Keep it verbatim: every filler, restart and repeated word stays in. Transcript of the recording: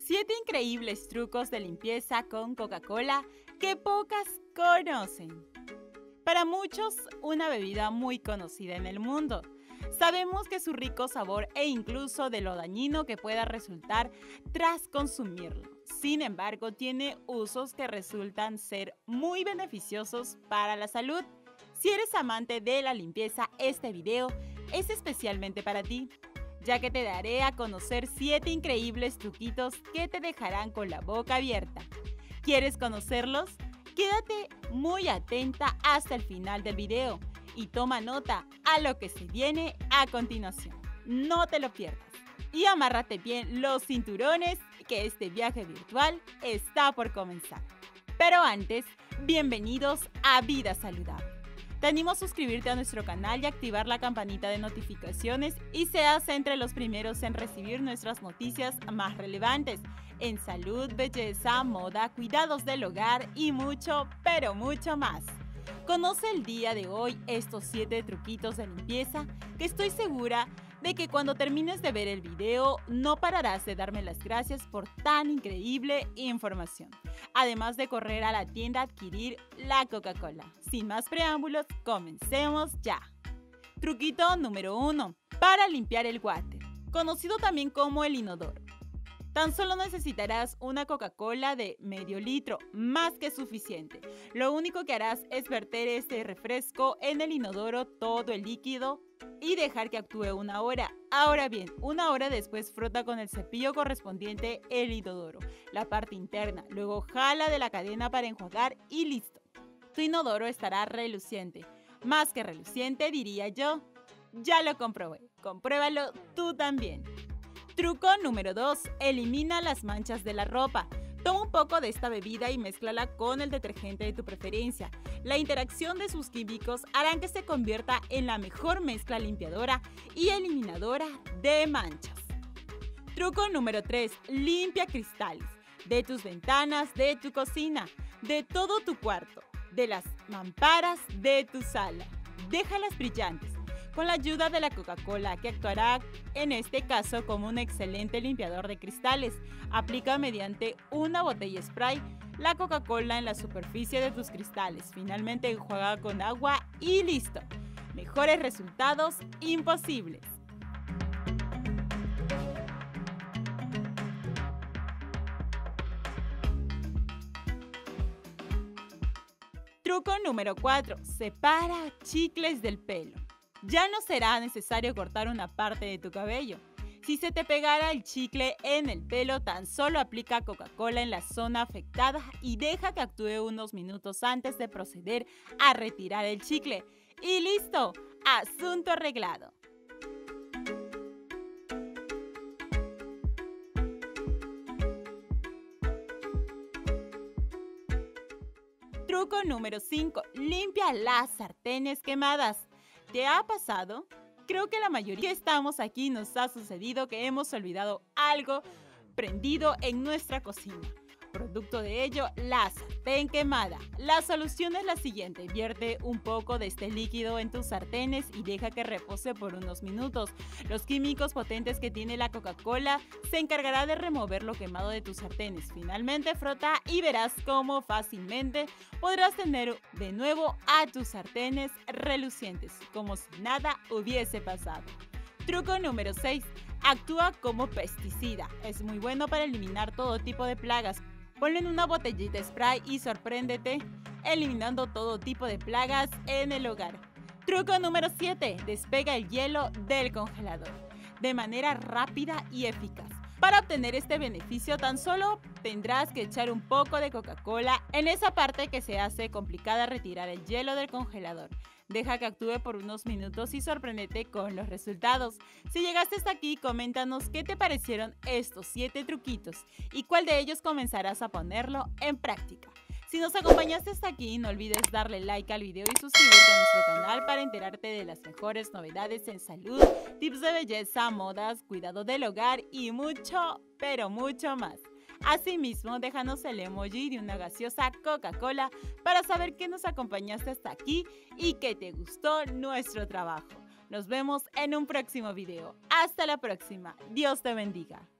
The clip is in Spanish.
siete increíbles trucos de limpieza con Coca-Cola que pocas conocen. Para muchos, una bebida muy conocida en el mundo. Sabemos que su rico sabor e incluso de lo dañino que pueda resultar tras consumirlo. Sin embargo, tiene usos que resultan ser muy beneficiosos para la salud. Si eres amante de la limpieza, este video es especialmente para ti, ya que te daré a conocer siete increíbles truquitos que te dejarán con la boca abierta. ¿Quieres conocerlos? Quédate muy atenta hasta el final del video y toma nota a lo que se viene a continuación. No te lo pierdas. Y amárrate bien los cinturones, que este viaje virtual está por comenzar. Pero antes, bienvenidos a Vida Saludable. Te animo a suscribirte a nuestro canal y activar la campanita de notificaciones y seas entre los primeros en recibir nuestras noticias más relevantes en salud, belleza, moda, cuidados del hogar y mucho, pero mucho más. Conoce el día de hoy estos siete truquitos de limpieza que estoy segura de que cuando termines de ver el video no pararás de darme las gracias por tan increíble información. Además de correr a la tienda a adquirir la Coca-Cola. Sin más preámbulos, comencemos ya. Truquito número uno. Para limpiar el water, conocido también como el inodoro. Tan solo necesitarás una Coca-Cola de medio litro, más que suficiente. Lo único que harás es verter este refresco en el inodoro todo el líquido y dejar que actúe una hora. Ahora bien, una hora después frota con el cepillo correspondiente el inodoro, la parte interna. Luego jala de la cadena para enjuagar y listo. Tu inodoro estará reluciente. Más que reluciente, diría yo. Ya lo comprobé. Compruébalo tú también. Truco número dos. Elimina las manchas de la ropa. Toma un poco de esta bebida y mézclala con el detergente de tu preferencia. La interacción de sus químicos harán que se convierta en la mejor mezcla limpiadora y eliminadora de manchas. Truco número tres. Limpia cristales de tus ventanas, de tu cocina, de todo tu cuarto, de las mamparas de tu sala. Déjalas brillantes con la ayuda de la Coca-Cola, que actuará en este caso como un excelente limpiador de cristales. Aplica mediante una botella spray la Coca-Cola en la superficie de tus cristales. Finalmente enjuaga con agua y listo. Mejores resultados imposibles. Truco número cuatro. Separa chicles del pelo. Ya no será necesario cortar una parte de tu cabello. Si se te pegara el chicle en el pelo, tan solo aplica Coca-Cola en la zona afectada y deja que actúe unos minutos antes de proceder a retirar el chicle. Y listo, asunto arreglado. Truco número cinco. Limpia las sartenes quemadas. ¿Te ha pasado? Creo que la mayoría que estamos aquí nos ha sucedido que hemos olvidado algo prendido en nuestra cocina. Producto de ello, la sartén quemada. La solución es la siguiente. Vierte un poco de este líquido en tus sartenes y deja que repose por unos minutos. Los químicos potentes que tiene la Coca-Cola se encargará de remover lo quemado de tus sartenes. Finalmente frota y verás cómo fácilmente podrás tener de nuevo a tus sartenes relucientes, como si nada hubiese pasado. Truco número seis. Actúa como pesticida. Es muy bueno para eliminar todo tipo de plagas. Ponlo en una botellita spray y sorpréndete eliminando todo tipo de plagas en el hogar. Truco número siete. Despega el hielo del congelador de manera rápida y eficaz. Para obtener este beneficio tan solo tendrás que echar un poco de Coca-Cola en esa parte que se hace complicada retirar el hielo del congelador. Deja que actúe por unos minutos y sorpréndete con los resultados. Si llegaste hasta aquí, coméntanos qué te parecieron estos siete truquitos y cuál de ellos comenzarás a ponerlo en práctica. Si nos acompañaste hasta aquí, no olvides darle like al video y suscribirte a nuestro canal para enterarte de las mejores novedades en salud, tips de belleza, modas, cuidado del hogar y mucho, pero mucho más. Asimismo, déjanos el emoji de una gaseosa Coca-Cola para saber que nos acompañaste hasta aquí y que te gustó nuestro trabajo. Nos vemos en un próximo video. Hasta la próxima. Dios te bendiga.